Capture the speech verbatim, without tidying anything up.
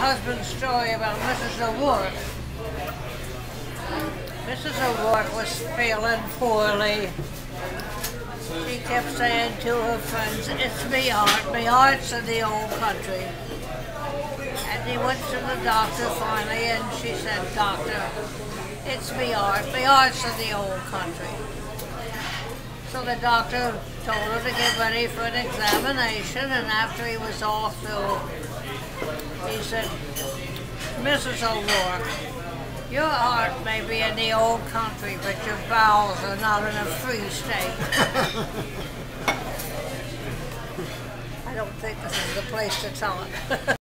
husband's story about Missus O'Rourke. Missus O'Rourke was feeling poorly. She kept saying to her friends, "It's me art, me art's in the old country." And he went to the doctor finally, and she said, "Doctor, it's me art, me art's in the old country." So the doctor told her to get ready for an examination, and after he was all through, he said, "Missus O'Rourke, your art may be in the old country, but your bowels are not in a free state." I don't think this is the place to tell it.